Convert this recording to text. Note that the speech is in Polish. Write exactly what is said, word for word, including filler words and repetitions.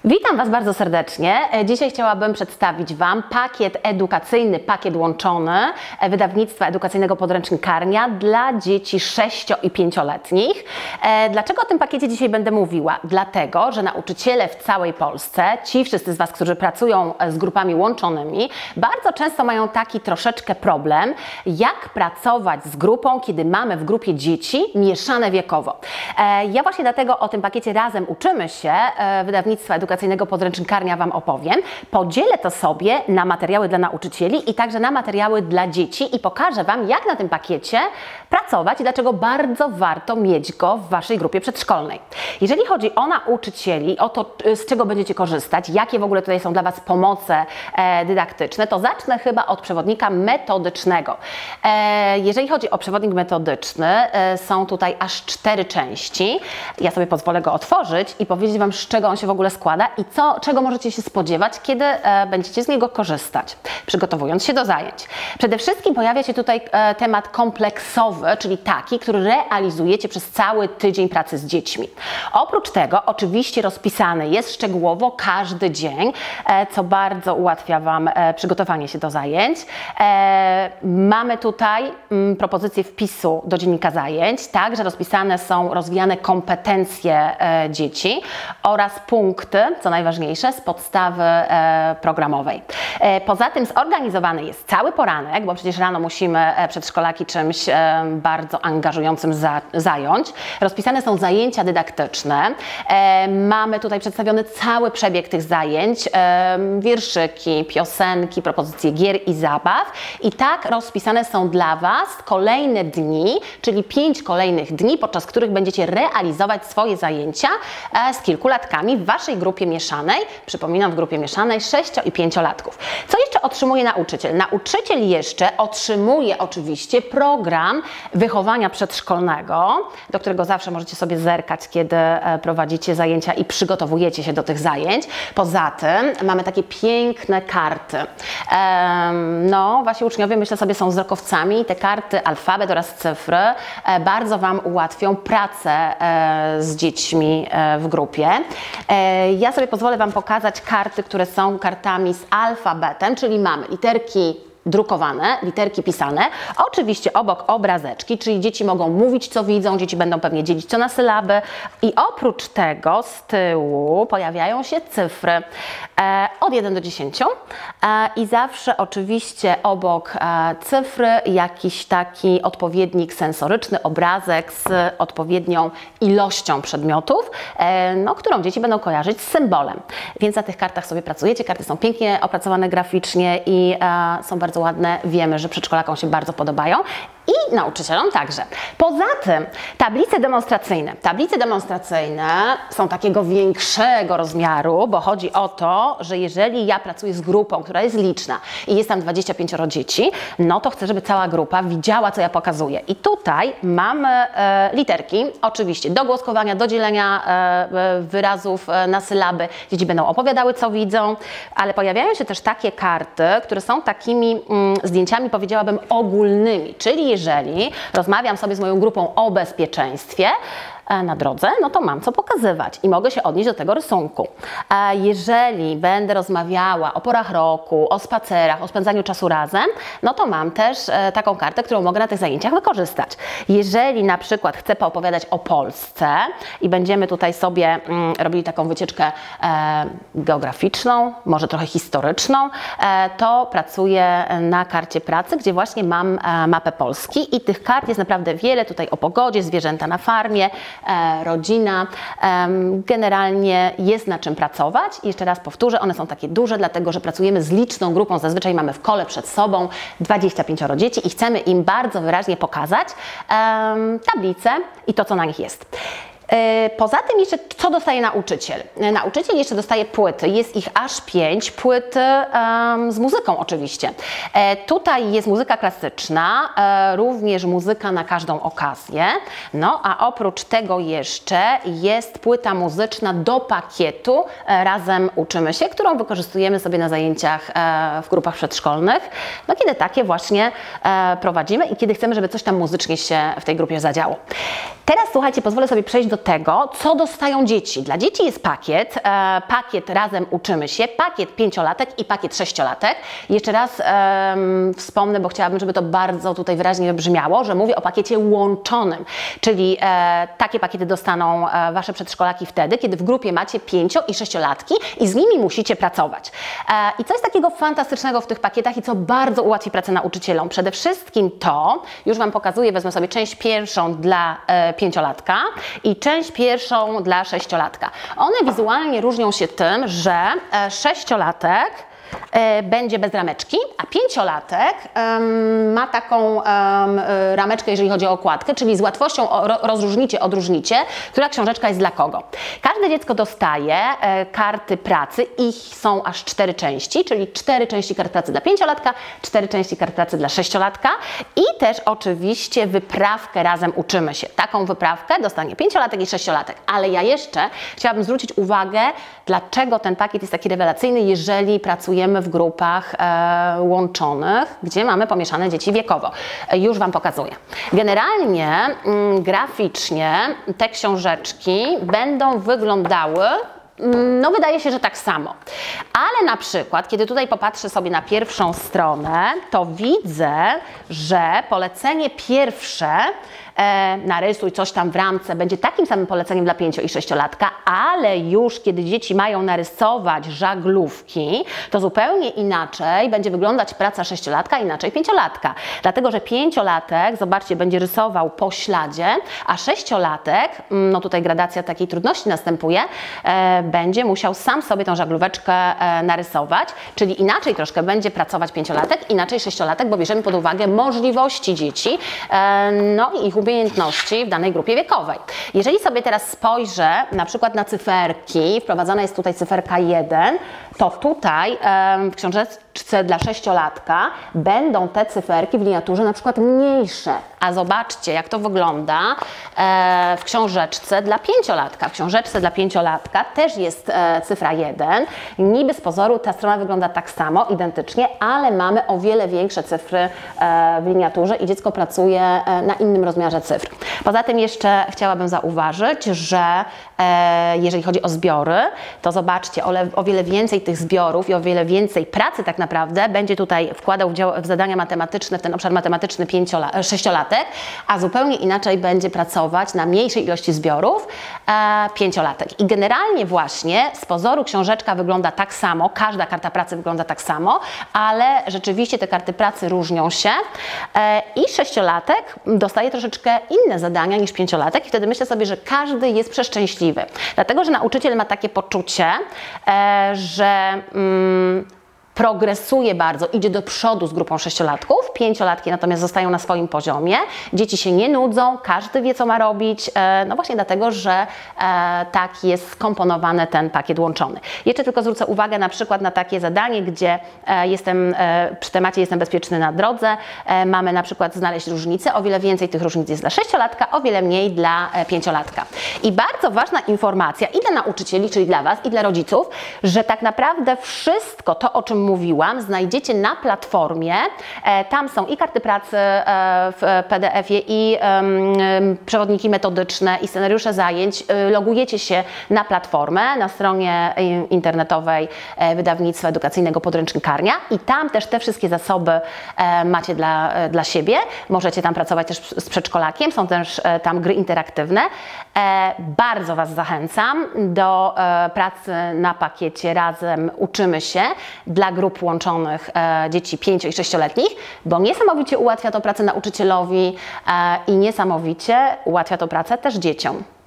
Witam Was bardzo serdecznie. Dzisiaj chciałabym przedstawić Wam pakiet edukacyjny, pakiet łączony wydawnictwa edukacyjnego Podręcznikarnia dla dzieci sześcio- i pięcioletnich. Dlaczego o tym pakiecie dzisiaj będę mówiła? Dlatego, że nauczyciele w całej Polsce, ci wszyscy z Was, którzy pracują z grupami łączonymi, bardzo często mają taki troszeczkę problem, jak pracować z grupą, kiedy mamy w grupie dzieci mieszane wiekowo. Ja właśnie dlatego o tym pakiecie Razem uczymy się wydawnictwa edukacyjnego Podręcznikarnia Wam opowiem. Podzielę to sobie na materiały dla nauczycieli i także na materiały dla dzieci i pokażę Wam, jak na tym pakiecie pracować i dlaczego bardzo warto mieć go w Waszej grupie przedszkolnej. Jeżeli chodzi o nauczycieli, o to, z czego będziecie korzystać, jakie w ogóle tutaj są dla Was pomoce e, dydaktyczne, to zacznę chyba od przewodnika metodycznego. E, jeżeli chodzi o przewodnik metodyczny, e, są tutaj aż cztery części. Ja sobie pozwolę go otworzyć i powiedzieć Wam, z czego on się w ogóle składa i co, czego możecie się spodziewać, kiedy e, będziecie z niego korzystać, przygotowując się do zajęć. Przede wszystkim pojawia się tutaj e, temat kompleksowy, czyli taki, który realizujecie przez cały tydzień pracy z dziećmi. Oprócz tego oczywiście rozpisany jest szczegółowo każdy dzień, e, co bardzo ułatwia Wam e, przygotowanie się do zajęć. E, mamy tutaj m, propozycję wpisu do dziennika zajęć, także rozpisane są rozwijane kompetencje e, dzieci oraz punkty, co najważniejsze, z podstawy e, programowej. E, poza tym zorganizowany jest cały poranek, bo przecież rano musimy e, przedszkolaki czymś e, bardzo angażującym za, zająć. Rozpisane są zajęcia dydaktyczne. E, mamy tutaj przedstawiony cały przebieg tych zajęć, e, wierszyki, piosenki, propozycje gier i zabaw. I tak rozpisane są dla Was kolejne dni, czyli pięć kolejnych dni, podczas których będziecie realizować swoje zajęcia e, z kilkulatkami w Waszej grupie mieszanej. Przypominam, w grupie mieszanej sześcio- i pięciolatków. Co jeszcze otrzymuje nauczyciel? Nauczyciel jeszcze otrzymuje oczywiście program wychowania przedszkolnego, do którego zawsze możecie sobie zerkać, kiedy prowadzicie zajęcia i przygotowujecie się do tych zajęć. Poza tym mamy takie piękne karty. Ehm, no, Wasi uczniowie, myślę sobie, są wzrokowcami i te karty, alfabet oraz cyfry e, bardzo Wam ułatwią pracę e, z dziećmi e, w grupie. E, ja sobie pozwolę Wam pokazać karty, które są kartami z alfabetem, czyli mamy literki drukowane, literki pisane, oczywiście obok obrazeczki, czyli dzieci mogą mówić, co widzą, dzieci będą pewnie dzielić co na sylaby i oprócz tego z tyłu pojawiają się cyfry e, od jeden do dziesięciu e, i zawsze oczywiście obok e, cyfry jakiś taki odpowiednik sensoryczny, obrazek z odpowiednią ilością przedmiotów, e, no, którą dzieci będą kojarzyć z symbolem. Więc na tych kartach sobie pracujecie, karty są pięknie opracowane graficznie i e, są bardzo ładne. Wiemy, że przedszkolakom się bardzo podobają i nauczycielom także. Poza tym tablice demonstracyjne. Tablice demonstracyjne są takiego większego rozmiaru, bo chodzi o to, że jeżeli ja pracuję z grupą, która jest liczna i jest tam dwadzieścia pięcioro dzieci, no to chcę, żeby cała grupa widziała, co ja pokazuję. I tutaj mamy e, literki, oczywiście do głoskowania, do dzielenia e, wyrazów e, na sylaby. Dzieci będą opowiadały, co widzą, ale pojawiają się też takie karty, które są takimi mm, zdjęciami, powiedziałabym, ogólnymi, czyli jeżeli rozmawiam sobie z moją grupą o bezpieczeństwie na drodze, no to mam co pokazywać i mogę się odnieść do tego rysunku. A jeżeli będę rozmawiała o porach roku, o spacerach, o spędzaniu czasu razem, no to mam też taką kartę, którą mogę na tych zajęciach wykorzystać. Jeżeli na przykład chcę poopowiadać o Polsce i będziemy tutaj sobie mm, robili taką wycieczkę e, geograficzną, może trochę historyczną, e, to pracuję na karcie pracy, gdzie właśnie mam e, mapę Polski i tych kart jest naprawdę wiele, tutaj o pogodzie, zwierzęta na farmie, E, rodzina. E, generalnie jest na czym pracować. I jeszcze raz powtórzę, one są takie duże, dlatego że pracujemy z liczną grupą. Zazwyczaj mamy w kole przed sobą dwadzieścia pięcioro dzieci i chcemy im bardzo wyraźnie pokazać e, tablice i to, co na nich jest. Poza tym jeszcze co dostaje nauczyciel? Nauczyciel jeszcze dostaje płyty, jest ich aż pięć, płyty um, z muzyką oczywiście. E, tutaj jest muzyka klasyczna, e, również muzyka na każdą okazję, no a oprócz tego jeszcze jest płyta muzyczna do pakietu e, Razem uczymy się, którą wykorzystujemy sobie na zajęciach e, w grupach przedszkolnych, no kiedy takie właśnie e, prowadzimy i kiedy chcemy, żeby coś tam muzycznie się w tej grupie zadziało. Teraz słuchajcie, pozwolę sobie przejść do do tego, co dostają dzieci. Dla dzieci jest pakiet, e, pakiet Razem Uczymy Się, pakiet pięciolatek i pakiet sześciolatek. Jeszcze raz e, wspomnę, bo chciałabym, żeby to bardzo tutaj wyraźnie brzmiało, że mówię o pakiecie łączonym, czyli e, takie pakiety dostaną e, Wasze przedszkolaki wtedy, kiedy w grupie macie pięcio- i sześciolatki i z nimi musicie pracować. E, I co jest takiego fantastycznego w tych pakietach i co bardzo ułatwi pracę nauczycielom? Przede wszystkim to, już Wam pokazuję, wezmę sobie część pierwszą dla e, pięciolatka i część pierwszą dla sześciolatka. One wizualnie różnią się tym, że e, sześciolatek e, będzie bez rameczki, a pięciolatek um, ma taką um, rameczkę, jeżeli chodzi o okładkę, czyli z łatwością o, ro, rozróżnicie, odróżnicie, która książeczka jest dla kogo. Każde dziecko dostaje e, karty pracy, ich są aż cztery części, czyli cztery części kart pracy dla pięciolatka, cztery części kart pracy dla sześciolatka i też oczywiście wyprawkę Razem Uczymy Się. Taką wyprawkę dostanie pięciolatek i sześciolatek, ale ja jeszcze chciałabym zwrócić uwagę, dlaczego ten pakiet jest taki rewelacyjny, jeżeli pracujemy w grupach e, łączonych, gdzie mamy pomieszane dzieci wiekowo. E, już Wam pokazuję. Generalnie mm, graficznie te książeczki będą wyglądały, no wydaje się, że tak samo. Ale na przykład, kiedy tutaj popatrzę sobie na pierwszą stronę, to widzę, że polecenie pierwsze, e, narysuj coś tam w ramce, będzie takim samym poleceniem dla pięcio- i sześciolatka, ale już kiedy dzieci mają narysować żaglówki, to zupełnie inaczej będzie wyglądać praca sześciolatka, inaczej pięciolatka. Dlatego, że pięciolatek, zobaczcie, będzie rysował po śladzie, a sześciolatek, no tutaj gradacja takiej trudności następuje, e, będzie musiał sam sobie tą żaglóweczkę e, narysować, czyli inaczej troszkę będzie pracować pięciolatek, inaczej sześciolatek, bo bierzemy pod uwagę możliwości dzieci, e, no i ich umiejętności w danej grupie wiekowej. Jeżeli sobie teraz spojrzę na przykład na cyferki, wprowadzona jest tutaj cyferka jeden, to tutaj e, w książeczce dla sześciolatka będą te cyferki w liniaturze na przykład mniejsze. A zobaczcie, jak to wygląda e, w książeczce dla pięciolatka. W książeczce dla pięciolatka też jest e, cyfra jeden. Niby z pozoru ta strona wygląda tak samo, identycznie, ale mamy o wiele większe cyfry e, w liniaturze i dziecko pracuje e, na innym rozmiarze cyfr. Poza tym jeszcze chciałabym zauważyć, że e, jeżeli chodzi o zbiory, to zobaczcie, o, le, o wiele więcej tych zbiorów i o wiele więcej pracy tak naprawdę będzie tutaj wkładał w, dział, w zadania matematyczne, w ten obszar matematyczny sześciolatek, a zupełnie inaczej będzie pracować na mniejszej ilości zbiorów e, pięciolatek. I generalnie właśnie z pozoru książeczka wygląda tak samo, każda karta pracy wygląda tak samo, ale rzeczywiście te karty pracy różnią się e, i sześciolatek dostaje troszeczkę inne zadania niż pięciolatek i wtedy myślę sobie, że każdy jest przeszczęśliwy. Dlatego, że nauczyciel ma takie poczucie, e, że mm, progresuje bardzo, idzie do przodu z grupą sześciolatków, pięciolatki natomiast zostają na swoim poziomie, dzieci się nie nudzą, każdy wie, co ma robić, no właśnie dlatego, że tak jest skomponowany ten pakiet łączony. Jeszcze tylko zwrócę uwagę na przykład na takie zadanie, gdzie jestem, przy temacie jestem bezpieczny na drodze, mamy na przykład znaleźć różnice, o wiele więcej tych różnic jest dla sześciolatka, o wiele mniej dla pięciolatka. I bardzo ważna informacja i dla nauczycieli, czyli dla Was, i dla rodziców, że tak naprawdę wszystko to, o czym mówiłam, znajdziecie na platformie. E, tam są i karty pracy e, w P D F-ie, i e, przewodniki metodyczne, i scenariusze zajęć. E, logujecie się na platformę, na stronie internetowej e, Wydawnictwa Edukacyjnego Podręcznikarnia i tam też te wszystkie zasoby e, macie dla, e, dla siebie. Możecie tam pracować też z przedszkolakiem, są też e, tam gry interaktywne. E, bardzo Was zachęcam do e, pracy na pakiecie Razem Uczymy Się dla grup łączonych e, dzieci pięcio- i sześcioletnich, bo niesamowicie ułatwia to pracę nauczycielowi e, i niesamowicie ułatwia to pracę też dzieciom.